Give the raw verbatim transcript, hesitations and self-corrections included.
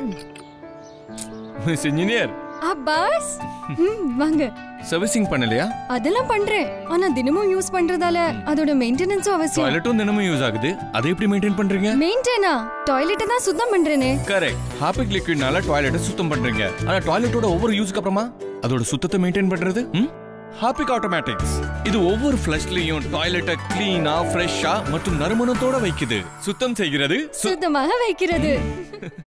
Miss engineer Abbas வாங்க. Servicing பண்ணலையா? அதெல்லாம் பண்றேன். ஆனா தினமும் யூஸ் பண்றதால அதோட மெயின்டெனன்ஸும் அவசியம். டாய்லெட்டும் தினமும் யூஸ் ஆகுது. அதை எப்படி மெயின்டைன் பண்றீங்க? மெயின்டெனா? டாய்லெட்டை தான் சுத்தம் பண்றேனே. கரெக்ட். ஹார்பிக் லிக்விட்னால டாய்லெட்டை சுத்தம் பண்றீங்க. ஆனா டாய்லெட்டோட ஒவ்வொரு யூஸ்க்கு அப்புறமா அதோட சுத்தத்தை மெயின்டைன் பண்றது ஹார்பிக் ஆட்டோமேட்டிக்ஸ். இது ஒவ்வொரு ஃப்ளஷ்லயும் டாய்லெட்டை கிளீனா, ஃப்ரெஷ்ஷா மற்றும் நறுமணத்தோட வைக்குது. சுத்தம் செய்கிறது, சுத்தமாக வைக்கிறது.